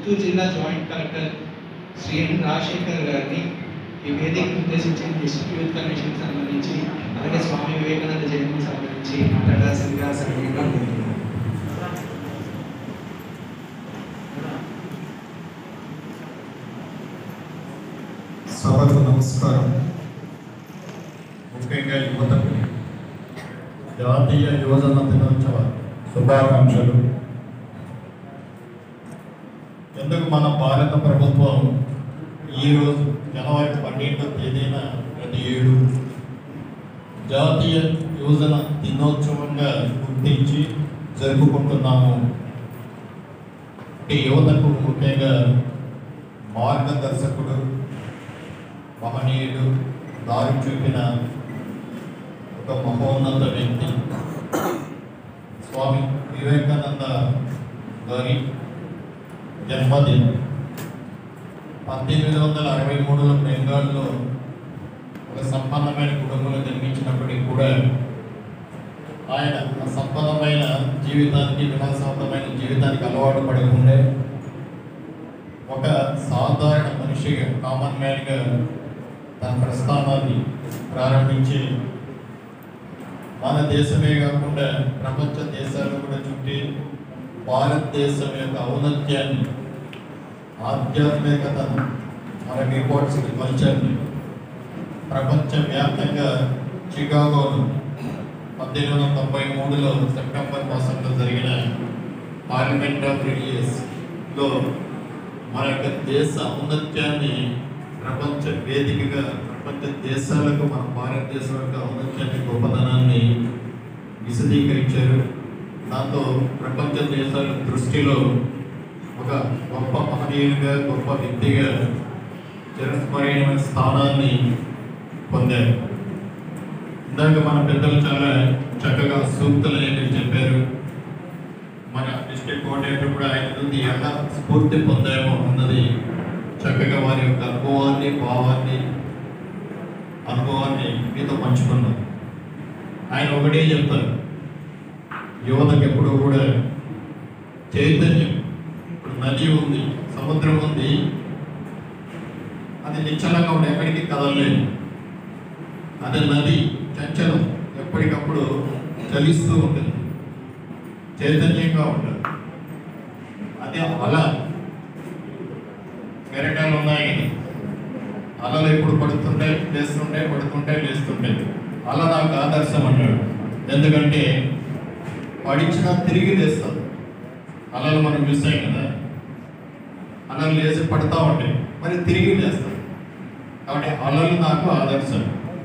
చిత్తూరు జిల్లా joint collector Shri N Rajasekhar గారిని ఈ వేదికను ఉద్దేశించి డిస్ట్రిక్ట్ యూత్ కమిషన్కి సంబంధించి అలాగే స్వామి వివేకానంద జయంతికి సంబంధించి మాట్లాడాల్సిందిగా సరళంగా ఉంటుంది. సభకు నమస్కారం. ముఖ్యంగా యువతకు జాతీయ యువజన దినోత్సవ శుభాకాంక్షలు. ఎందుకు మన భారత ప్రభుత్వం ఈరోజు జనవరి 12వ తేదీన ప్రతి ఏడు జాతీయ యువజన దినోత్సవంగా గుర్తించి జరుపుకుంటున్నాము అంటే యువతకు ముఖ్యంగా మార్గదర్శకుడు, మహనీయుడు, దారి చూపిన ఒక మహోన్నత వ్యక్తి స్వామి వివేకానంద గారి జన్మదినం 1863లో బెంగాల్లో ఒక సంపన్నమైన కుటుంబంలో జన్మించినప్పటికీ కూడా ఆయన సంపన్నమైన జీవితానికి, విలాసవంతమైన జీవితానికి అలవాటు పడకుండా ఒక సాధారణ మనిషిగా, కామన్ మ్యాన్గా తన ప్రస్థానాన్ని ప్రారంభించి మన దేశమే కాకుండా ప్రపంచ దేశాలు కూడా చుట్టి భారతదేశం యొక్క ఔన్నత్యాన్ని, ఆధ్యాత్మికతను, మన రిపోర్ట్స్ కల్చర్ని ప్రపంచవ్యాప్తంగా చికాగోలో 1893లో సెప్టెంబర్ మాసంలో జరిగిన పార్లమెంట్ ఆఫ్ రిలీజియస్లో మన యొక్క దేశ ఔన్నత్యాన్ని ప్రపంచ వేదికగా, ప్రపంచ దేశాలకు మన భారతదేశం యొక్క ఔన్నత్యాన్ని, గొప్పతనాన్ని విశదీకరించారు. దాంతో ప్రపంచ దేశాల దృష్టిలో ఒక గొప్ప మహనీయుడిగా, గొప్ప వ్యక్తిగా చిరస్మరణీయమైన స్థానాన్ని పొందారు. ఇందాక మన పెద్దలు చాలా చక్కగా సూక్తులు అనేవి చెప్పారు. మన డిస్ట్రిక్ట్ కోఆర్డినేటర్ కూడా ఆయన నుండి ఎలా స్ఫూర్తి పొందామో అన్నది చక్కగా వారి యొక్క అనుభవాన్ని, భావాన్ని, అనుభవాన్ని మీతో పంచుకున్నారు. ఆయన ఒకటే చెప్తారు, యువతకు ఎప్పుడూ కూడా చైతన్యం. ఇప్పుడు నది ఉంది, సముద్రం ఉంది, అది నిశ్చలంగా ఉండే, ఎక్కడికి కదలలేదు. అదే నది చంచలం, ఎప్పటికప్పుడు చలిస్తూ ఉంటుంది, చైతన్యంగా ఉంటుంది. అదే అల, కెరటాలు ఉన్నాయి, అలలు ఎప్పుడు పడుతుంటే లేస్తుంటే, పడుతుంటే లేస్తుంటే. అల నాకు ఆదర్శం అన్నాడు. ఎందుకంటే పడిచినా తిరిగి లేస్తాం. అలలు మనం చూస్తాం కదా, అలలు లేచి పడుతూ ఉంటాయి, మరి తిరిగి లేస్తాం. కాబట్టి అలలు నాకు ఆదర్శం.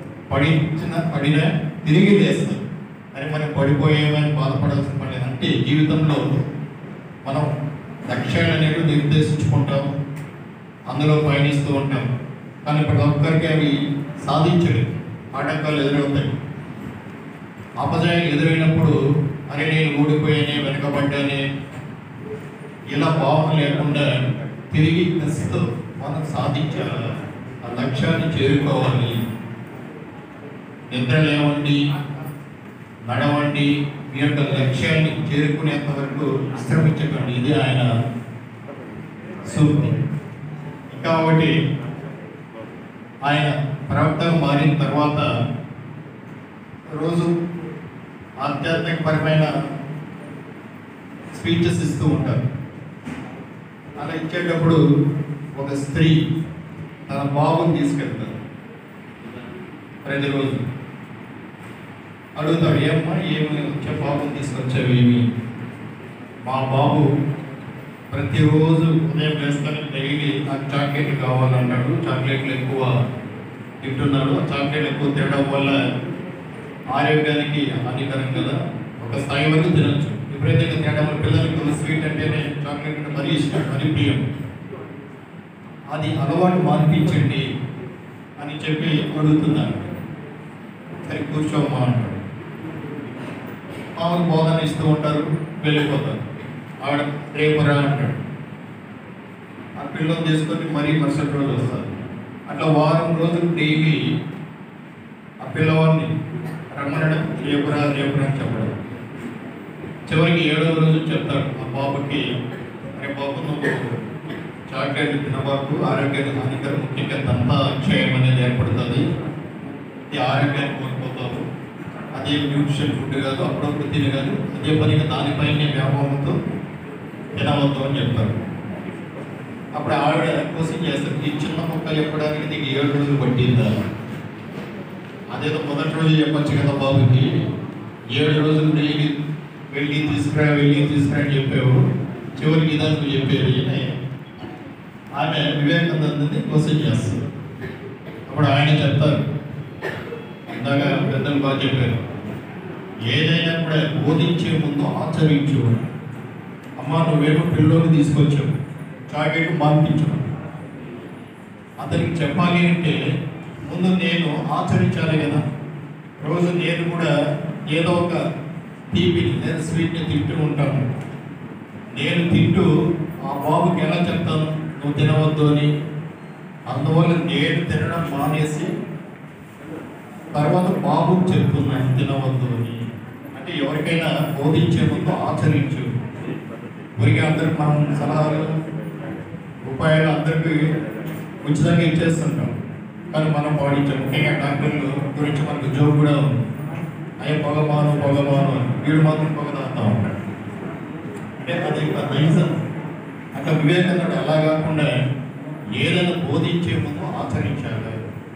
పడినా తిరిగి లేస్తాం. అని మనం పడిపోయేమని బాధపడాల్సిన పని లేదు. అంటే జీవితంలో మనం లక్ష్యాలు అనేవి నిర్దేశించుకుంటాం, అందులో పయనిస్తూ ఉంటాం. కానీ ప్రతి ఒక్కరికి అవి సాధించలేదు, ఆటంకాలు ఎదురవుతాయి. అపజయం ఎదురైనప్పుడు అరే నేను ఓడిపోయానే, వెనకబడ్డానే, ఇలా భావన లేకుండా తిరిగి కసితో మనం సాధించాలి, ఆ లక్ష్యాన్ని చేరుకోవాలి. నిద్ర లేవండి, నడవండి, మీ యొక్క లక్ష్యాన్ని చేరుకునేంత వరకు విశ్రమించకండి. ఇది ఆయన సూక్తి. ఇంకా ఒకటి, ఆయన ప్రవక్తగా మారిన తర్వాత రోజు ఆధ్యాత్మికపరమైన స్పీచెస్ ఇస్తూ ఉంటారు. అలా ఇచ్చేటప్పుడు ఒక స్త్రీ తన బాబుని తీసుకెళ్తారు. ప్రతిరోజు అడుగుతాడు, ఏమ్మా ఏమి వచ్చే బాబుని తీసుకొచ్చావు? ఏమి? మా బాబు ప్రతిరోజు ఉదయం వేసుకొని డైలీ నాకు చాక్లెట్లు కావాలంటాడు, చాక్లెట్లు ఎక్కువ తింటున్నాడు, చాక్లెట్ ఎక్కువ తినడం వల్ల ఆరోగ్యానికి హానికరం కదా, ఒక స్థాయి వరకు తినచ్చు. విపరీతంగా తినడం వల్ల పిల్లలకి స్వీట్ అంటేనే, చాక్లెట్ అంటే మరీ ఇష్టం, మరీ ప్రియం. అది అలవాటు మార్పించండి అని చెప్పి అడుగుతున్నాను. సరే కూర్చోమ్మా అంటాడు. మామూలు బోధన ఇస్తూ ఉంటారు, వెళ్ళిపోతారు. ఆవిడ రేపురా అంటాడు. ఆ పిల్లలు తీసుకొని మరీ మరుసటి రోజు వస్తారు. అట్లా వారం రోజులు డైలీ ఆ పిల్లవాడిని రమ్మనడం, రేపురా రేపురా అని చెప్పడం. చివరికి 7వ రోజు చెప్తాడు ఆ బాబుకి, అరే బాబు నువ్వు చాక్లెట్లు తినబాకు, ఆరోగ్యానికి హానికరం, ముఖ్యంగా దంత క్షయం అనేది ఏర్పడుతుంది. ఇది ఆరోగ్యాన్ని కోల్పోతారు. అదే న్యూట్రిషన్ ఫుడ్ కాదు, అప్పుడప్పుడు తినగాదు, అదే పనిగా దానిపైనే వ్యామోహంతో తినవద్దు అని చెప్తారు. అప్పుడు ఆవిడ క్వశ్చన్ చేస్తారు, ఈ చిన్న మొక్కలు చెప్పడానికి నీకు 7 రోజులు పట్టిందా? అదేదో మొదటి రోజు చెప్పచ్చు కదా బాబుకి, 7 రోజులు డైలీ వెళ్ళి తీసుకురా అని చెప్పావు, చివరికి ఇదా నువ్వు చెప్పేది అని ఆమె వివేకానందని క్వశ్చన్ చేస్తారు. అప్పుడు ఆయన చెప్తారు, ఇందాక పెద్దలు బాగా చెప్పారు, ఏదైనా కూడా బోధించే ముందు ఆచరించు. అమ్మ నువ్వేమో పిల్లోని తీసుకొచ్చావు, చాకెట్ మార్పించావు, అతనికి చెప్పాలి అంటే ముందు నేను ఆచరించాలి కదా. రోజు నేను కూడా ఏదో ఒక తీపిని లేదా స్వీట్ని తింటూ ఉంటాను. నేను తింటూ ఆ బాబుకి ఎలా చెప్తాను నువ్వు తినవద్దు అని? అందువల్ల నేను తినడం మానేసి తర్వాత బాబుకి చెప్తున్నాను తినవద్దు అని. అంటే ఎవరికైనా బోధించే ముందు ఆచరించు. ఊరికి అందరికి మనం సలహాలు ఉపాయాలు అందరికీ ఉచితంగా ఇచ్చేస్తుంటాం, కానీ మనం పాటించాం. ముఖ్యంగా డాక్టర్లు గురించి మనకు జోక్ కూడా ఉంది, అయ్యే పొగమాను అని, వీడు మాత్రం పొగ తాగుతా ఉంటాడు. అంటే అది ఒక రీజన్. అట్లా వివేకానందుడు అలా కాకుండా ఏదైనా బోధించే ముందు ఆచరించాలి.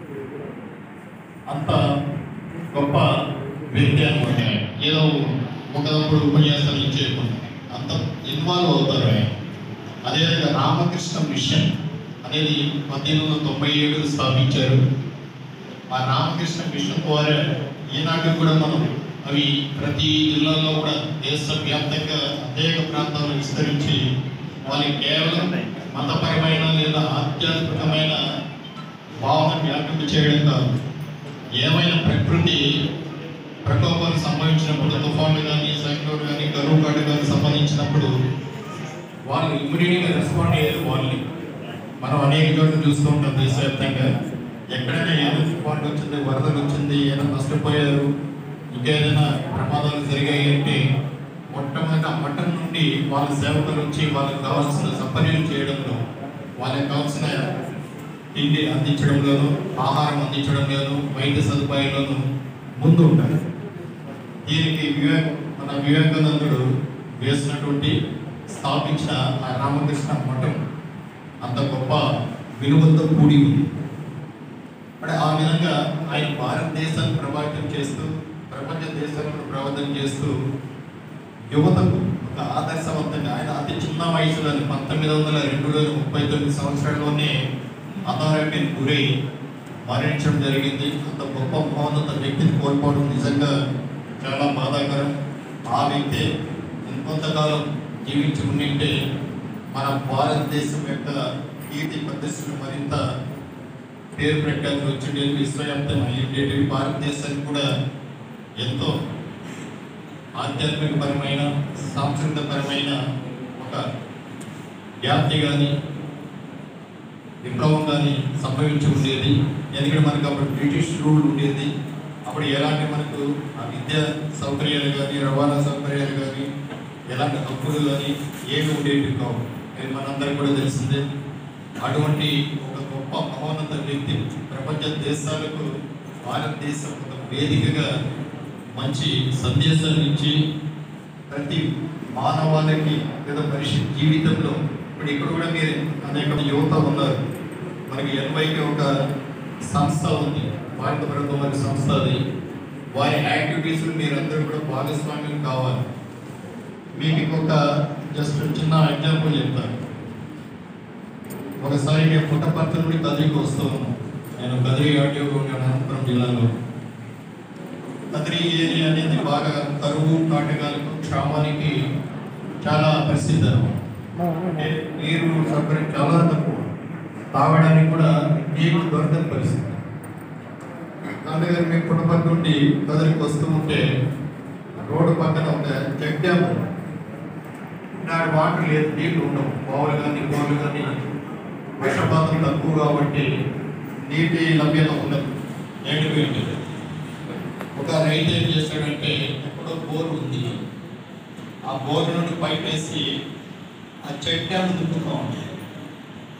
అంత గొప్ప వ్యక్తి అనమాట. ఏదో ఒకప్పుడు ఉపన్యాసాలు ఇచ్చే అంత ఇన్వాల్వ్ అవుతారు ఆయన. అదేవిధంగా రామకృష్ణ మిషన్ అనేది 1897 స్థాపించారు. ఆ రామకృష్ణ మిషన్ ద్వారా ఈనాటి కూడా మనం అవి ప్రతి జిల్లాలో కూడా దేశవ్యాప్తంగా అనేక ప్రాంతాలను విస్తరించి వాళ్ళకి కేవలం మతపరమైన లేదా ఆధ్యాత్మికమైన భావన వ్యాపింప చేయడం కాదు, ఏమైనా ప్రకృతి ప్రకోపాలు సంభవించినప్పుడు, తుఫాన్లు కానీ, సైక్లోన్ కానీ, కరువు కాటు కానీ సంబంధించినప్పుడు వాళ్ళు ఇమ్మీడియట్గా రెస్పాండ్ అయ్యేది వాళ్ళని. మనం అనేక చోట్ల చూస్తూ ఉంటాం దేశవ్యాప్తంగా. ఎక్కడైనా ఏదో తుఫాన్లు వచ్చింది, వరదలు వచ్చింది, ఏదైనా నష్టపోయారు, ఇంకేదైనా ప్రమాదాలు జరిగాయి అంటే మొట్టమొదటి ఆ మఠం నుండి వాళ్ళ సేవకులు వచ్చి వాళ్ళకి కావాల్సిన సపర్యలు చేయడంలో, వాళ్ళకి కావాల్సిన తిండి అందించడంలోనూ, ఆహారం అందించడంలోనూ, వైద్య సదుపాయాల్లోనూ ముందు ఉంటారు. దీనికి మన వివేకానందుడు వేసినటువంటి స్థాపించిన ఆ రామకృష్ణ మఠం అంత గొప్ప విలువలతో కూడి ఉంది. అంటే ఆ విధంగా ఆయన భారతదేశాన్ని ప్రభావితం చేస్తూ, ప్రపంచ దేశాలను ప్రభావితం చేస్తూ యువతకు ఒక ఆదర్శవంతంగా, ఆయన అతి చిన్న వయసులోనే 1902లో 39 సంవత్సరాల్లోనే అనారోగ్యానికి గురై మరణించడం జరిగింది. అంత గొప్ప మహోన్నత వ్యక్తిని కోల్పోవడం నిజంగా చాలా బాధాకరం. ఆ వ్యక్తి ఇంకొంతకాలం జీవించి ఉండింటే మన భారతదేశం యొక్క కీర్తి ప్రదర్శనలు మరింత పేరు ప్రఖ్యాతులు వచ్చిండేవి, విశ్వవ్యాప్తం అయ్యేటివి. భారతదేశానికి కూడా ఎంతో ఆధ్యాత్మికపరమైన, సాంస్కృతికపరమైన ఒక వ్యాప్తి కానీ, విప్లవం కానీ సంభవించి ఉండేది. ఎందుకంటే మనకు అప్పుడు బ్రిటిష్ రూల్ ఉండేది. అప్పుడు ఎలాంటి మనకు ఆ విద్యా సౌకర్యాలు కానీ, రవాణా సౌకర్యాలు కానీ, ఎలాంటి హక్కులు కానీ ఏమి ఉండేవి కావు. ఇది మనందరికీ కూడా తెలిసిందే. అటువంటి ఒక గొప్ప మహోన్నత వ్యక్తి ప్రపంచ దేశాలకు భారతదేశం ఒక వేదికగా మంచి సందేశాన్ని ఇచ్చి ప్రతి మానవాళికి లేదా మనిషి జీవితంలో ఇప్పుడు ఇక్కడ కూడా మీరు అనేక యువత ఉన్నారు. మనకి 80కి ఒక సంస్థ ఉంది, భారత ప్రభుత్వం సంస్థ. అది వారి యాక్టివిటీస్లో మీరందరూ కూడా భాగస్వామ్యం కావాలి. మీకు ఇంకొక జస్ట్ చిన్న ఎగ్జాంపుల్ చెప్తాను. ఒకసారి మేము పుట్టపర్తి నుండి కదిరికి వస్తూ ఉన్నాం. నేను కదిరి ఆర్టీఓగా ఉన్నాను అనంతపురం జిల్లాలో. కదిరి ఏరియా అనేది బాగా కరువు, కాటకాలకు, క్షామానికి చాలా ప్రసిద్ధి అనమాట. అంటే నీరు సౌకర్యం చాలా తక్కువ, తాగడానికి కూడా నీరు దొరకని పరిస్థితి. అందుకని మేము పుట్టపర్తి నుండి కదిరికి వస్తూ ఉంటే రోడ్డు పక్కన ఒక చెక్ డ్యామ్, నాడు వాటర్ లేదు, నీళ్లు ఉండవు, బావులు కానీ బోర్లు కానీ వర్షపాతం తక్కువ కాబట్టి నీటి లభ్యత ఉండదు, ఎండిపోయింది. ఒక రైతు ఏం చేశాడంటే, ఎక్కడో బోర్ ఉంది, ఆ బోర్ నుండి పైప్ వేసి ఆ చెక్ డ్యామ్ దుక్కుతూ ఉంటాడు.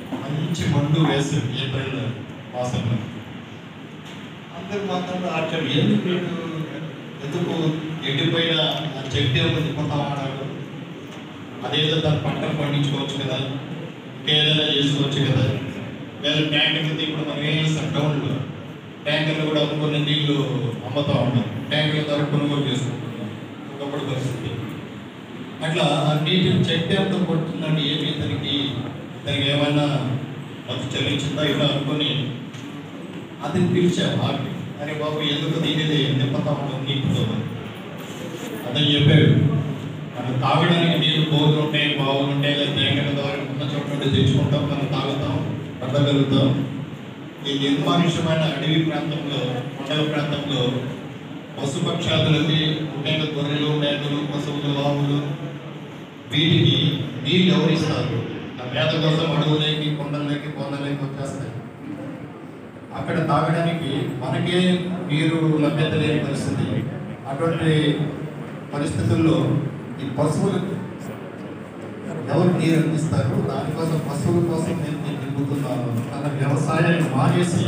మంచి మండు వేసి ఏప్రిల్ మాసంలో అందరు మాత్రం ఆశ్చర్యం, ఎందుకు వీడు ఎందుకు ఎండిపోయిన చెట్టు నింపుతామన్నాడు, అదేదో దాని పంటలు పండించుకోవచ్చు కదా, ఇంకేదైనా చేసుకోవచ్చు కదా, లేదా ట్యాంకర్లు ఇప్పుడు మనం ఏం చేస్తాం టౌన్లో ట్యాంకర్లు కూడా కొన్ని నీళ్లు అమ్ముతూ ఉంటాం, ట్యాంకర్ల ద్వారా కొనుగోలు చేసుకుంటున్నాం ఒకప్పుడు పరిస్థితి. అట్లా ఆ నీటిని చెట్టు ఎంత కొడుతుందండి, ఏమి ఇతనికి ఏమైనా అది చెల్లించిందా ఇలా అనుకొని అది పిలిచాము ఆపి, అరే బాబు ఎందుకు దీనిది నింపుతా ఉంటాం నీటితో అతను చెప్పాడు. మనం తాగడానికి నీళ్ళు బోర్లు ఉంటాయి, బావులు ఉంటాయి, లేదా ట్యాంకర్ల ద్వారా ఉన్న చోట నుండి తెచ్చుకుంటాం, మనం తాగుతాం, పట్టగలుగుతాం. ఈ నిర్మానుష్యమైన అడవి ప్రాంతంలో, కొండల ప్రాంతంలో పశుపక్షాదులకి ముఖ్యంగా గొర్రెలు, మేకలు, పశువులు, ఆవులు వీటికి నీళ్ళు ఎవరిస్తారు? ఆ మేత కోసం అడవులకి, కొండలకి, కొండలకి వచ్చేస్తాయి. అక్కడ తాగడానికి మనకే నీరు లభ్యత లేని పరిస్థితి. అటువంటి పరిస్థితుల్లో ఈ పశువులకు ఎవరు నీరు అందిస్తారు? దానికోసం పశువుల కోసం నేను నింపుతున్నాను. తన వ్యవసాయాన్ని మానేసి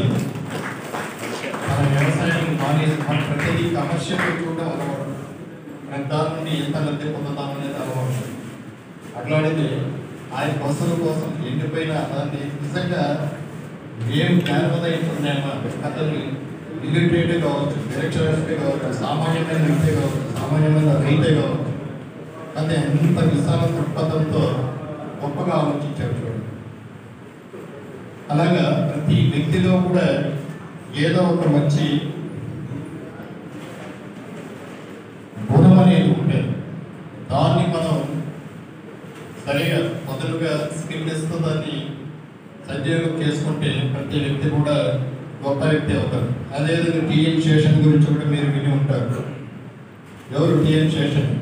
మన ప్రతిదీ కమర్షియల్ చూడడం అలవాటు, దాని నుండి ఎంత లబ్ధి పొందుతామనేది అలవాటు. అట్లాంటిది ఆయన పశువుల కోసం ఎండిపోయిన దాన్ని నిజంగా ఏం జ్ఞానోదయం అతను ఇల్లిటరేటే కావచ్చు, నిరక్షరాస్యతే కావచ్చు, సామాన్యమైన వ్యక్తే కావచ్చు, సామాన్యమైన రైతే కావచ్చు, అదే ఎంత విశాల దృక్పథంతో గొప్పగా ఆలోచించారు చూడండి. అలాగా ప్రతి వ్యక్తిలో కూడా ఏదో ఒక మంచి గుణం అనేది ఉంటుంది. దాన్ని మనం సరిగా మొదలుగా స్కిల్స్తో దాన్ని సద్వినియోగం చేసుకుంటే ప్రతి వ్యక్తి కూడా గొప్ప వ్యక్తి అవుతారు. అదేవిధంగా టిఎన్ శేషన్ గురించి కూడా మీరు విని ఉంటారు. ఎవరు టిఎన్ శేషన్?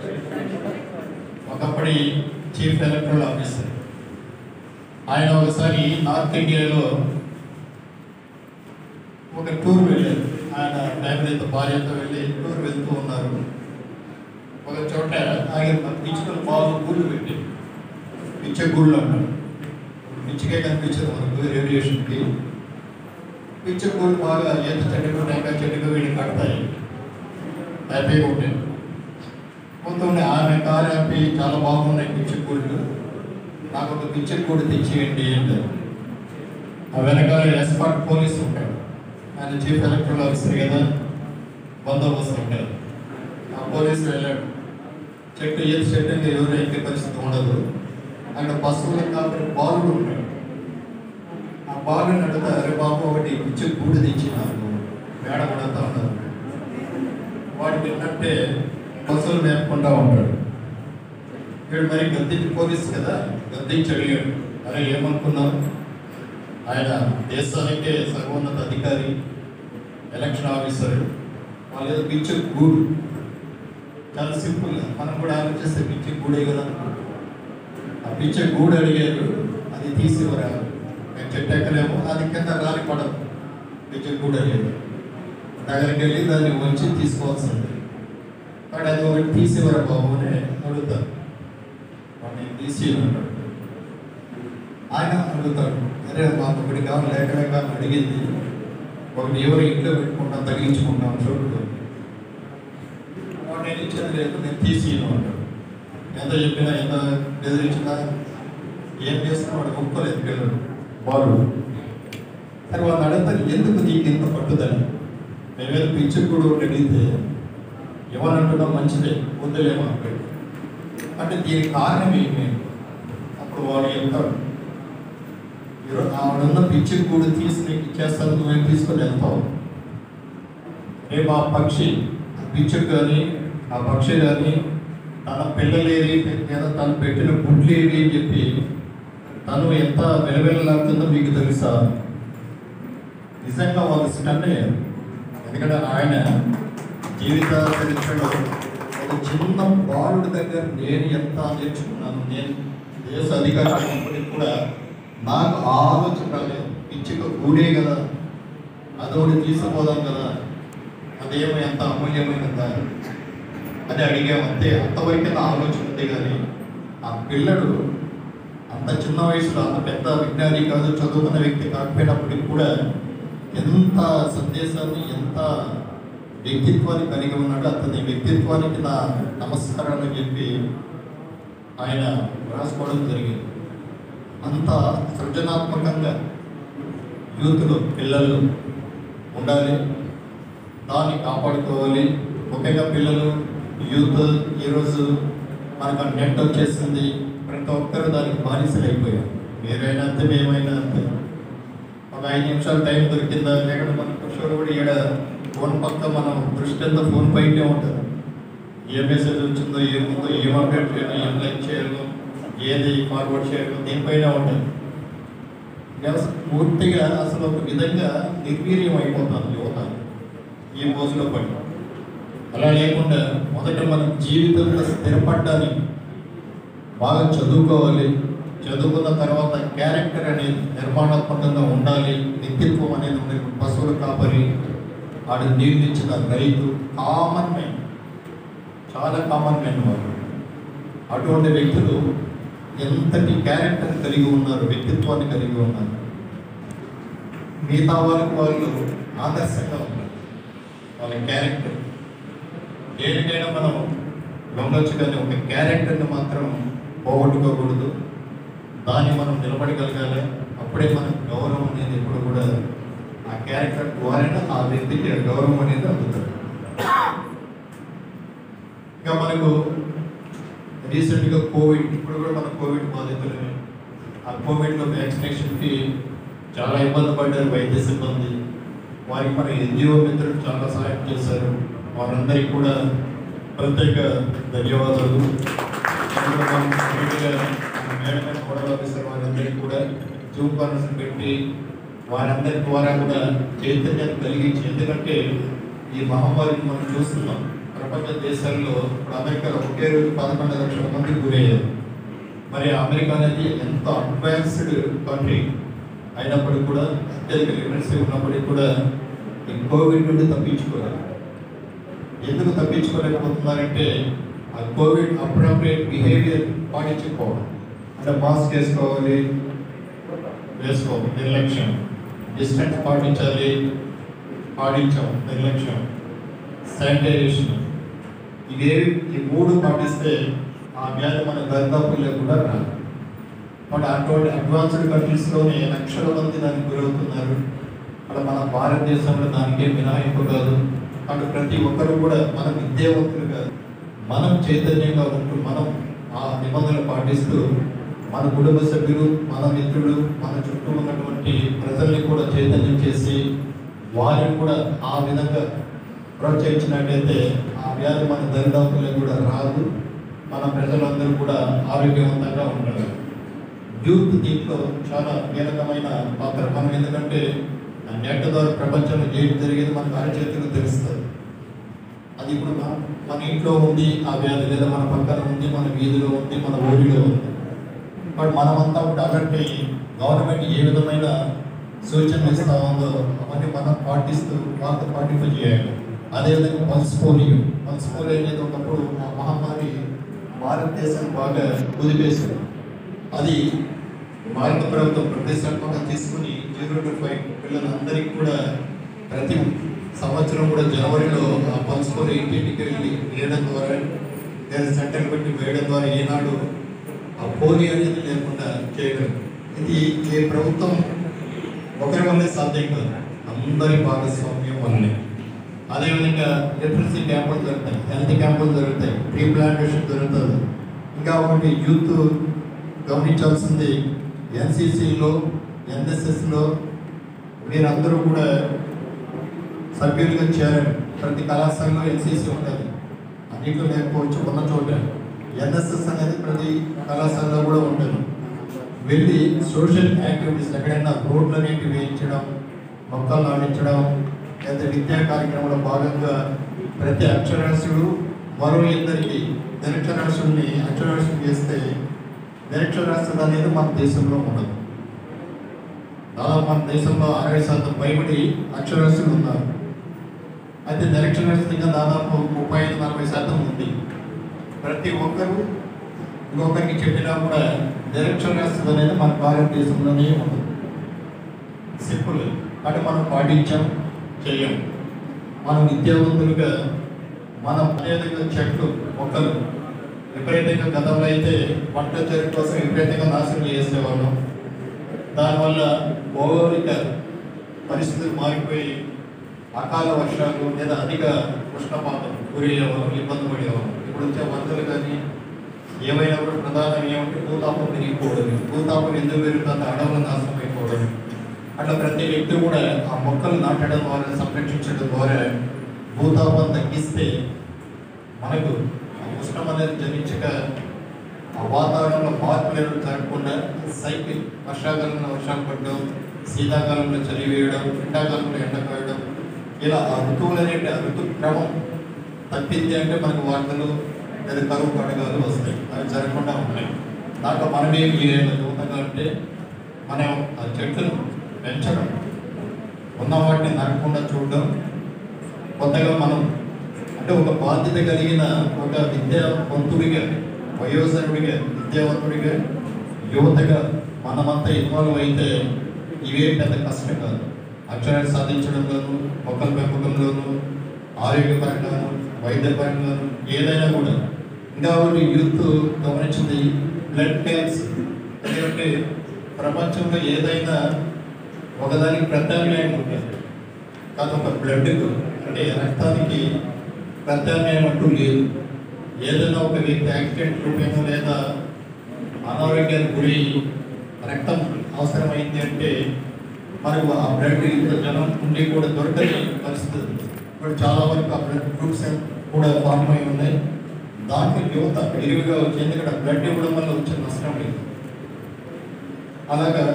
ఒకప్పటి చీఫ్ ఎలక్టరల్ ఆఫీసర్. ఆయన ఒకసారి నార్త్ ఇండియాలో ఒక టూర్ వెళ్ళారు. ఆయన ఫ్యామిలీతో, భార్యతో వెళ్ళి టూర్ వెళ్తూ ఉన్నారు. ఒక చోట ఆయన పిచ్చుకలు బాగా గూళ్ళు పెట్టి, పిచ్చ గూళ్ళు అన్నారు. పిచ్చికే కనిపించదు మనకు రేడియేషన్కి. పిచ్చ గూళ్ళు బాగా ఈత చెట్టుకు, టెంకాయ చెట్టుకు వీడిని కడతాయి, హ్యాపీగా ఉంటాయి. పోతుండే ఆమె కారు హ్యాపీ, చాలా బాగున్నాయి పిచ్చి గూళ్ళు, నాకు ఒక పిచ్చి గూడు తెచ్చియండి అంటారు. ఆ వెనకాల ఎస్కార్ట్ పోలీసు ఉంటాడు, ఆయన చీఫ్ ఎలక్టరల్ ఆఫీసర్ కదా, బందోబస్తు ఉంటారు. ఆ పోలీసు వెళ్ళాడు. చెట్టు ఈత చెట్టు అంటే ఎవరు ఎక్కే పరిస్థితి ఉండదు. అక్కడ పశువులకు కాబట్టి బాలుడు ఉంటాడు. ఆ బాలుని అడుగుతా, అరే బాబు ఒకటి పిచ్చి గూడు తెచ్చి నాకు మేడ పడుతూ ఉన్నారు. వాడికి ఏంటంటే పశువులు మేపుకుంటూ ఉంటాడు. వీడు మరి గద్దించి పోలీసు కదా, గద్దించి అడిగాడు, అరే ఏమనుకున్నావు? ఆయన దేశానికే సర్వోన్నత అధికారి, ఎలక్షన్ ఆఫీసర్, వాళ్ళు ఏదో పిచ్చి గూడు. చాలా సింపుల్, మనం కూడా ఆలోచిస్తే పిచ్చి గూడే కదా. ఆ పిచ్చి గూడు అడిగారు, అది తీసివరా, మేము చెట్టు ఎక్కలేము, అది కింద రాలి పడదు. పిచ్చి గూడు అడిగారు, దగ్గరికి వెళ్ళి దాన్ని వచ్చి తీసుకోవాల్సింది. బట్ అది ఒకటి తీసివరా బాబు అని అడుగుతారు. వాడిని తీసి అంటాడు. ఆయన అడుగుతాడు, అరే మాకు ఒకటి కావాలి, లేక అడిగింది, ఒకటి ఎవరు ఇంట్లో పెట్టుకుంటాం, తగిలించుకుంటాం చూడు. వాడు నేను ఇచ్చేది లేదు, నేను తీసి అంటాడు. ఎంత చెప్పినా, ఎంత బెదిరించినా ఏం చేస్తున్నా వాడు ఒప్పుకోలేదు పిల్లలు వాళ్ళు. సరే వాళ్ళు అడుగుతారు, ఎందుకు నీకు ఇంత పట్టుదని? మేమేదో పిచ్చి కూడా అడిగితే ఏమనంటున్నాం, మంచిదే, వద్దులేమో అంటే దీనికి కారణం ఏమి? అప్పుడు వాడు చెప్తాడు, ఆవిడన్న పిచ్చి కూడా తీసి నీకు ఇచ్చేస్తాను, నువ్వేం తీసుకొని వెళ్తావు. రేపు ఆ పక్షి, పిచ్చి కానీ ఆ పక్షి కానీ తన పిల్లలేవి లేదా తను పెట్టిన గుడ్లు ఏవి అని చెప్పి తను ఎంత వెలవెలలాడుతుందో మీకు తెలుసా? నిజంగా వాళ్ళు స్టన్ అయ్యారు. ఎందుకంటే ఆయన జీవిత చరిత్రలో ఒక చిన్న బాలుడి దగ్గర నేను ఎంత నేర్చుకున్నాను. నేను దేశ అధికారి కూడా నాకు ఆలోచన రాలేదు. పిచ్చిక గూడే కదా, అదోటి తీసుకుపోదాం కదా, అదేమో ఎంత అమూల్యమైనదా అని అడిగామంతే. అంతవరకే నా ఆలోచన ఉంది. కానీ ఆ పిల్లడు అంత చిన్న వయసులో అంత పెద్ద విజ్ఞాని కాదు, చదువుకున్న వ్యక్తి కాకపోయినప్పటికీ కూడా ఎంత సందేశాన్ని, ఎంత వ్యక్తిత్వాన్ని కలిగి ఉన్నాడు. అతని వ్యక్తిత్వానికి నా నమస్కారాలు అని చెప్పి ఆయన రాసుకోవడం జరిగింది. అంత సృజనాత్మకంగా యూత్లో పిల్లలు ఉండాలి, దాన్ని కాపాడుకోవాలి. ముఖ్యంగా పిల్లలు, యూత్ ఈరోజు మనకు నెట్ వచ్చేసింది, ప్రతి ఒక్కరు దానికి బానిసలు అయిపోయారు. మీరైనా అంతే, మేమైనా అంతే. ఒక 5 నిమిషాలు టైం దొరికిందా, లేకపోతే మన పురుషులు కూడా ఇక్కడ ఫోన్ పక్క మనం దృష్టి అంతా ఫోన్ పైనే ఉంటుంది. ఏ మెసేజ్ వచ్చిందో, ఏముందో, ఏం అప్డేట్ చేయాలో, ఏం లైక్ చేయాలో, ఏది ఫార్వర్డ్ చేయాలో, దీనిపైన ఉంటుంది. పూర్తిగా అసలు ఒక విధంగా నిర్వీర్యం అయిపోతుంది యువత ఈ రోజులో పడి. అలా లేకుండా మొదట మన జీవితంలో స్థిరపడడానికి బాగా చదువుకోవాలి. చదువుకున్న తర్వాత క్యారెక్టర్ అనేది నిర్మాణాత్మకంగా ఉండాలి, వ్యక్తిత్వం అనేది ఉండాలి. పశువుల కాపరి, ఆడు నీళ్ళు ఇచ్చిన రైతు, కామన్ మ్యాన్, చాలా కామన్ మ్యాన్ వారు. అటువంటి వ్యక్తులు ఎంతటి క్యారెక్టర్ కలిగి ఉన్నారు, వ్యక్తిత్వాన్ని కలిగి ఉన్నారు. మిగతా వాళ్ళకి వాళ్ళు ఆదర్శంగా ఉన్నారు. వాళ్ళ క్యారెక్టర్ దేనికైనా మనం గమనించు, కానీ ఒక క్యారెక్టర్ని మాత్రం పోగొట్టుకోకూడదు. దాన్ని మనం నిలబడగలగాలి. అప్పుడే మనకు గౌరవం అనేది ఎప్పుడు కూడా ఆ క్యారెక్టర్ ద్వారానే ఆ వ్యక్తికి గౌరవం అనేది అందుతుంది. ఇంకా మనకు రీసెంట్గా కోవిడ్, ఇప్పుడు కూడా మన కోవిడ్ బాధితులమే. ఆ కోవిడ్లో వ్యాక్సినేషన్కి చాలా ఇబ్బంది పడ్డారు వైద్య సిబ్బంది. వారికి మన ఎన్జిఓ మిత్రులు చాలా సహాయం చేశారు. వారందరికీ కూడా ప్రత్యేక ధన్యవాదాలు. మేడం మోడల్ ఆఫీసర్ వారందరికీ కూడా జూమ్ కాన్ఫరెన్స్ పెట్టి వారందరి ద్వారా కూడా చైతన్యాన్ని కలిగించి, ఎందుకంటే ఈ మహమ్మారిని మనం చూస్తున్నాం ప్రపంచ దేశాల్లో. ఇప్పుడు అమెరికాలో ఒకే రోజు 11 లక్షల మందికి గురయ్యారు. మరి అమెరికా అనేది ఎంత అడ్వాన్స్డ్ కంట్రీ అయినప్పటికీ కూడా, అత్యధిక లిటరసీ ఉన్నప్పటికీ కూడా ఈ కోవిడ్ నుండి తప్పించుకోవాలి. ఎందుకు తప్పించుకోలేకపోతున్నారంటే ఆ కోవిడ్ అప్రాప్రియేట్ బిహేవియర్ పాటించకపోవడం. అంటే మాస్క్ వేసుకోవాలి, నిర్లక్ష్యం. డిస్టెన్స్ పాటించాలి, పాటించాం, నిర్లక్ష్యం. శానిటైజేషన్, ఇవేవి ఈ 3 పాటిస్తే ఆ వ్యాధి మన దరిదాపుల్లో కూడా రాదు. బట్ అటువంటి అడ్వాన్స్డ్ కంట్రీస్లోనే లక్షల మంది దానికి గురవుతున్నారు. అక్కడ మన భారతదేశంలో దానికే మినహాయింపు కాదు. అటు ప్రతి ఒక్కరు కూడా మన విద్యావంతులుగా, మనం చైతన్యంగా ఉంటూ, మనం ఆ నిబంధనలు పాటిస్తూ, మన కుటుంబ సభ్యులు, మన మిత్రులు, మన చుట్టూ ఉన్నటువంటి ప్రజల్ని కూడా చైతన్యం చేసి వారిని కూడా ఆ విధంగా ప్రోత్సహించినట్టయితే ఆ వ్యాధి మన దరిదాపుల్లో కూడా రాదు. మన ప్రజలందరూ కూడా ఆరోగ్యవంతంగా ఉంటారు. యూత్ దీంట్లో చాలా కీలకమైన పాత్ర. మనం ఎందుకంటే నెట్ ద్వారా ప్రపంచంలో ఏం జరిగేది మనకు అరచేతులు తెలుస్తుంది. అది ఇప్పుడు మన ఇంట్లో ఉంది ఆ వ్యాధి, లేదా మన పక్కన ఉంది, మన వీధిలో ఉంది, మన ఊరిలో ఉంది. బట్ మనమంతా కూడా అలర్ట్ అయ్యి గవర్నమెంట్ ఏ విధమైన సూచనలు ఇస్తా ఉందో అవన్నీ మనం పాటిస్తూ వాళ్ళతో పాటింప చేయాలి. అదేవిధంగా పల్స్ పోలియో అనేది ఉన్నప్పుడు ఆ మహమ్మారి భారతదేశాన్ని బాగా కుదిపేసింది. అది భారత ప్రభుత్వం ప్రతిష్టాత్మకంగా తీసుకుని 0 to 5 పిల్లలందరికీ కూడా ప్రతి సంవత్సరం కూడా జనవరిలో ఆ పల్స్ పోలియో ఇంటింటికి వెళ్ళి వేయడం ద్వారా, లేదా సెంటర్లు పెట్టి వేయడం ద్వారా ఏనాడు ఆ పోలియో అనేది లేకుండా చేయగలరు. ఇది ఏ ప్రభుత్వం ఒకరి వల్లే సాధ్యం కాదు, అందరి భాగస్వామ్యం వల్లే. అదేవిధంగా లిటరసీ క్యాంపులు జరుగుతాయి, హెల్త్ క్యాంపులు జరుగుతాయి, ప్రీ ప్లాంటేషన్ జరుగుతుంది. ఇంకా ఒకటి యూత్ గమనించాల్సింది, ఎన్సిసిలో, ఎన్ఎస్ఎస్లో మీరందరూ కూడా సభ్యులుగా చేరారు. ప్రతి కళాశాలలో ఎన్సిసి ఉంటుంది, అన్నింటిలో లేకపోవచ్చు, ఉన్న చోట ఎన్ఎస్ఎస్ అనేది ప్రతి కళాశాలలో కూడా ఉంటుంది. వెళ్ళి సోషల్ యాక్టివిటీస్, ఎక్కడైనా రోడ్లు అనేవి వేయించడం, మొక్కలు నాటించడం, లేదా విద్యా కార్యక్రమంలో భాగంగా ప్రతి అక్షరాస్యుడు మరో ఇద్దరికి నిరక్షరాస్యుడిని అక్షరాస్యుడు చేస్తే నిరక్షరాస్యత అనేది మన దేశంలో ఉండదు. దాదాపు మన దేశంలో 60% పైబడి అక్షరాస్యులు ఉన్నారు. అయితే నిరక్షరాస్యతగా దాదాపు 35-40% ఉంది. ప్రతి ఒక్కరూ ఇంకొకరికి చెప్పినా కూడా నిరక్షరాస్యత అనేది మన భారతదేశంలోనే ఉంది. సింపుల్ అంటే మనం పాటించాం చెయ్యం. మనం విద్యావంతులుగా మనం అదేవిధంగా చెట్లు మొక్కలు విపరీతంగా గతంలో అయితే పంట చెరుకు కోసం విపరీతంగా నాశనం చేసేవాళ్ళం. దానివల్ల భౌగోళిక పరిస్థితులు మారిపోయి అకాల వర్షాలు లేదా అధిక ఉష్ణపాతం గురయ్యేవాళ్ళం, ఇబ్బంది పడేవాళ్ళం. ఇప్పుడు వచ్చే వరదలు కానీ ఏమైనా కూడా ప్రధానం ఏమంటే భూతాపం పెరిగిపోవడం. భూతాపం ఎందుకు పెరుగుతుంది? అడవుల నాశనం అయిపోవడం. అట్లా ప్రతి వ్యక్తి కూడా ఆ మొక్కలు నాటడం ద్వారా సంరక్షించడం ద్వారా భూతాపం తగ్గిస్తే మనకు ఉష్ణం అనేది జరించక ఆ వాతావరణంలో మార్పులు జరగకుండా సైకిల్ వర్షాకాలంలో వర్షాలు పడడం, శీతాకాలంలో చలి వేయడం, ఎండాకాలంలో ఎండ కాయడం, ఇలా ఆ ఋతువులు అనేవి ఋతు క్రమం తప్పింది అంటే మనకు వార్తలు లేదా కరువు పడగాలు వస్తాయి. అవి జరగకుండా ఉన్నాయి. దాంట్లో మనమేం చేయాలి యువతగా అంటే మనం ఆ చెట్లను పెంచడం, ఉన్న వాటిని నరకకుండా చూడడం, కొత్తగా మనం అంటే ఒక బాధ్యత కలిగిన ఒక విద్యావంతుడిగా, వయోజనుడిగా, విద్యావంతుడిగా, యువతగా మనమంతా ఇన్వాల్వ్ అయితే ఇవే పెద్ద కష్టం కాదు. అక్షరాలు సాధించడంలోనూ, మొక్కల పెంపకంలోనూ, ఆరోగ్యపరంగాను, వైద్యపరంగాను ఏదైనా కూడా. ఇంకా ఒకటి యూత్ గమనించింది బ్లడ్ క్యాన్సర్. ఎందుకంటే ప్రపంచంలో ఏదైనా ఒకదానికి ప్రత్యామ్నాయం ఉంటుంది కాదు, ఒక బ్లడ్కు అంటే రక్తానికి ప్రత్యామ్నాయం అంటూ లేదు. ఏదైనా ఒక వ్యక్తి యాక్సిడెంట్ రూపంలో లేదా అనారోగ్యానికి గురి రక్తం అవసరమైంది అంటే మనకు ఆ బ్లడ్ ఇంత జనం ఉండి కూడా దొరకని పరిస్థితి. ఇప్పుడు చాలా వరకు ఆ బ్లడ్ గ్రూప్స్ కూడా ఫార్మ్ అయి ఉన్నాయి. దాంట్లో యువత విరివిగా వచ్చి ఎందుకంటే బ్లడ్ ఇవ్వడం వల్ల వచ్చే నష్టం లేదు. అలాగా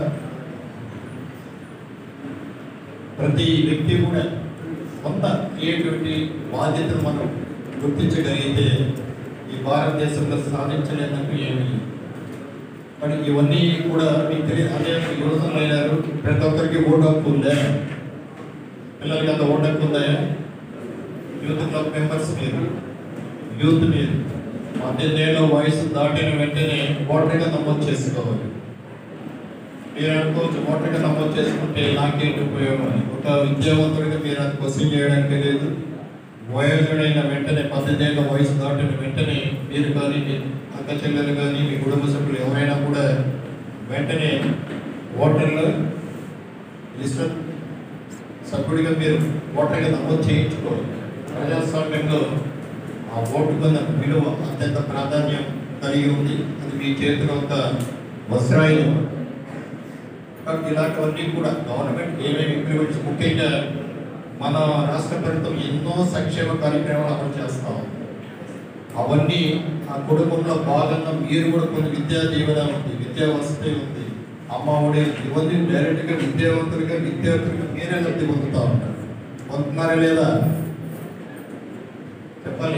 ప్రతి వ్యక్తి కూడా కొంత క్రియేటివిటీ బాధ్యతను మనం గుర్తించగలిగితే ఈ భారతదేశంలో సాధించలేదంటూ ఏమీ. మరి ఇవన్నీ కూడా మీకు తెలియదు. అదే యువతలు అయినారు, ప్రతి ఒక్కరికి ఓటు హక్కు ఉందా? పిల్లలకి అంత ఓటు హక్కు ఉందా? యూత్ క్లబ్ మెంబర్స్ మీరు, యూత్ మీరు 18 ఏళ్ళ వయసు దాటిన వెంటనే ఓటర్గా నమోదు చేసుకోవాలి. మీరు అనుకోవచ్చు ఓటర్గా నమోదు చేసుకుంటే నాకేంటి ఉపయోగం అని. ఒక విద్యావంతుడిగా మీరు అది క్వశ్చన్ చేయడానికి లేదు. వయోజుడైన వెంటనే 18 ఏళ్ళ వయసు దాటిన వెంటనే మీరు కానీ, మీ అక్క చెల్లెలు కానీ, మీ కుటుంబ సభ్యులు ఎవరైనా కూడా వెంటనే ఓటర్లు లిస్టు సభ్యుడిగా మీరు ఓటర్గా నమోదు చేయించుకోవాలి. ప్రజాస్వామ్యంలో ఆ ఓటు కన్నా విలువ అత్యంత ప్రాధాన్యం కలిగి ఉంది. అది మీ చేతిలో ఒక వస్త్రాయుధం. కాబట్టి ఇలాంటివన్నీ కూడా గవర్నమెంట్ ఏమేమి ఇంప్లిమెంట్స్, ముఖ్యంగా మన రాష్ట్ర ప్రభుత్వం ఎన్నో సంక్షేమ కార్యక్రమాలు అమలు చేస్తాం. అవన్నీ ఆ కుటుంబంలో భాగంగా మీరు కూడా కొన్ని విద్యా దీవెన ఉంది, విద్యా వసతి ఉంది, అమ్మ ఒడి, ఇవన్నీ డైరెక్ట్గా విద్యావంతులుగా విద్యార్థులుగా మీరే లబ్ధి పొందుతూ ఉంటారు. పొందుతున్నారా లేదా చెప్పాలి.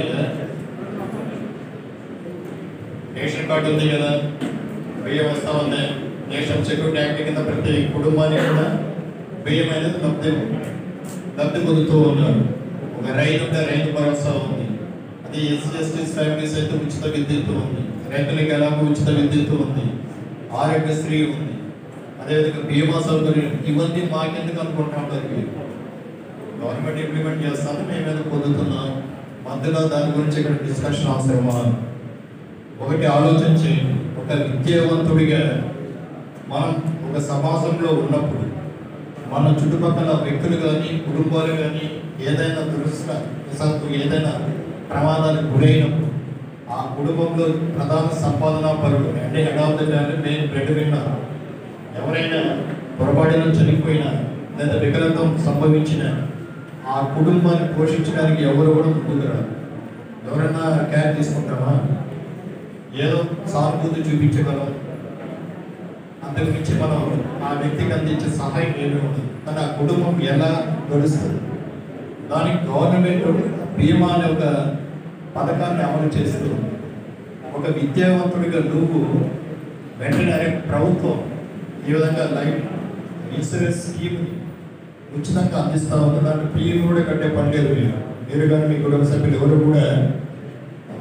రేషన్ కార్డు ఉంది కదా, బియ్యం వస్తా ఉంది. నేషనల్ సెక్యూరిటీ యాక్ట్ కింద ప్రతి కుటుంబానికి కూడా బియ్యం అనేది లబ్ధి పొందుతూ ఉన్నారు. ఒక రైతుగా రైతు భరోసా ఉంది. అది ఎస్సీ ఫ్యామిలీస్ అయితే ఉచిత విద్యుత్ ఉంది. రైతులకు ఎలాగో ఉచిత విద్యుత్ ఉంది. ఆరోగ్యశ్రీ ఉంది. అదేవిధంగా బీమా సౌకర్యం. ఇవన్నీ మాకెందుకు అనుకుంటా ఉంటారు. గవర్నమెంట్ ఇంప్లిమెంట్ చేస్తాను, మేమేదో పొందుతున్నాం. మధ్యలో దాని గురించి ఇక్కడ డిస్కషన్ అవసరమా? ఒకటి ఆలోచించి, ఒక విద్యావంతుడిగా మనం ఒక సమాజంలో ఉన్నప్పుడు మన చుట్టుపక్కల వ్యక్తులు కానీ, కుటుంబాలు కానీ ఏదైనా దురదృష్టవశాత్తు ఏదైనా ప్రమాదానికి గురైనప్పుడు ఆ కుటుంబంలో ప్రధాన సంపాదనా పరుడు అంటే head of the family, main breadwinner ఎవరైనా పొరపాటున చనిపోయినా లేదా వికలాంగం సంభవించిన ఆ కుటుంబాన్ని పోషించడానికి ఎవరు కూడా ముందుకు రాదు. ఎవరైనా కేర్ తీసుకుంటామా? ఏదో సానుభూతి చూపించగలం, అంతకుమించి మనం ఆ వ్యక్తికి అందించే సహాయం ఏమీ ఉండదు. కానీ ఆ కుటుంబం ఎలా గడుస్తుంది? దానికి గవర్నమెంట్ బీమా అనే ఒక పథకాన్ని అమలు చేస్తూ ఒక విద్యావంతుడిగా నువ్వు వెంటనే ప్రభుత్వం ఈ విధంగా లైఫ్ ఇన్సూరెన్స్ స్కీమ్ ఉచితంగా అందిస్తూ ఉంది. దాంట్లో ప్రీమియం కూడా కట్టే పని లేదు. మీరు కానీ మీ కుటుంబ సభ్యులు ఎవరు కూడా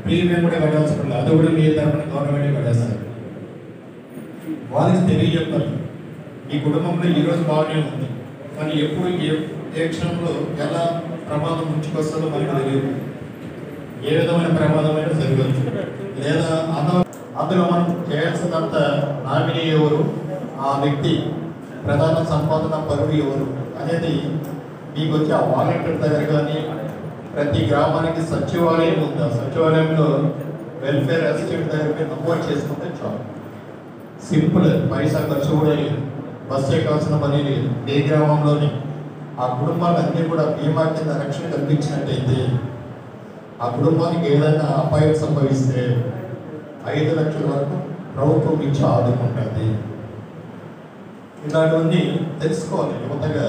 ప్రీమియం కూడా కట్టాల్సిన పని లేదు. అది కూడా మీ తరఫున గవర్నమెంట్ కట్టేస్తారు. వారికి తెలియజెప్పాలి మీ కుటుంబంలో ఈరోజు బాగానే ఉంది, కానీ ఎప్పుడు ఏ క్షణంలో ఎలా ప్రమాదం ముంచుకొస్తుందో మనకు తెలియదు. ఏ విధమైన ప్రమాదమైనా జరగవచ్చు. లేదా అందులో మనం చేయాల్సినంత నామినీ ఎవరు, ఆ వ్యక్తి ప్రధాన సంపాదన పరువు ఎవరు అనేది మీకు వచ్చి ఆ వాలంటీర్ దగ్గర కానీ ప్రతి గ్రామానికి సచివాలయం ఉంది. ఆ సచివాలయంలో వెల్ఫేర్ అసిస్టెంట్ దగ్గర నమోదు చేసుకుంటే చాలు. సింపుల్, పైసా ఖర్చు కూడా లేదు, బస్సు ఎక్కాల్సిన పని లేదు. ఏ గ్రామంలోని ఆ కుటుంబాలన్నీ కూడా బీమా కింద రక్షణ కల్పించినట్టయితే ఆ కుటుంబానికి ఏదైనా అపాయం సంభవిస్తే 5 లక్షల వరకు ప్రభుత్వం ఇచ్చి ఆదుకుంటుంది. ఇలాంటివన్నీ తెలుసుకోవాలి యువతగా.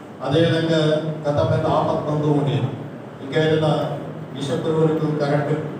అదేవిధంగా గత పెద్ద ఆపద బంధువు ఉండేది, ఇంకా ఏదైనా విషపురువులకు కరెంటు